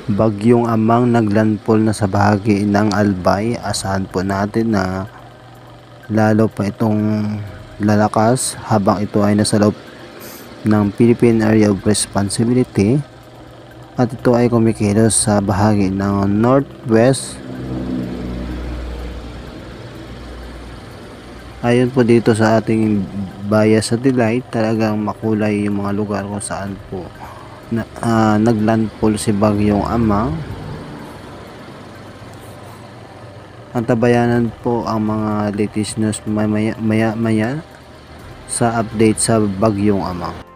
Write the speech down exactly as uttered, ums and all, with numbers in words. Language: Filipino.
Bagyong Amang naglandfall na sa bahagi ng Albay. Asahan po natin na lalo pa itong lalakas habang ito ay nasa loob ng Philippine Area of Responsibility at ito ay kumikilos sa bahagi ng northwest. Ayon po dito sa ating bias satellite, talagang makulay yung mga lugar kung saan po na, uh, naglandfall si Bagyong Amang. Antabayanan po ang mga latest news maya maya, maya sa update sa Bagyong Amang.